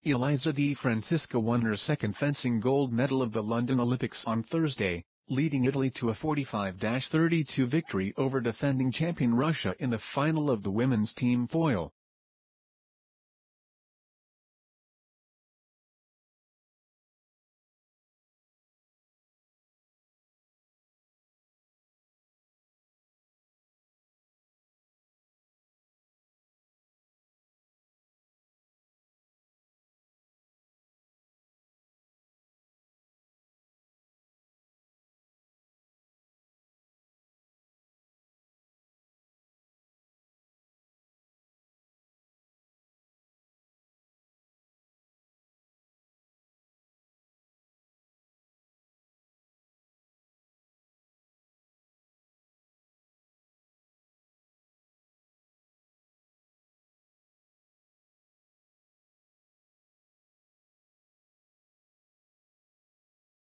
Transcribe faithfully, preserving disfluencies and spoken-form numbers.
Eliza Di Francisco won her second fencing gold medal of the London Olympics on Thursday, leading Italy to a forty-five to thirty-two victory over defending champion Russia in the final of the women's team foil.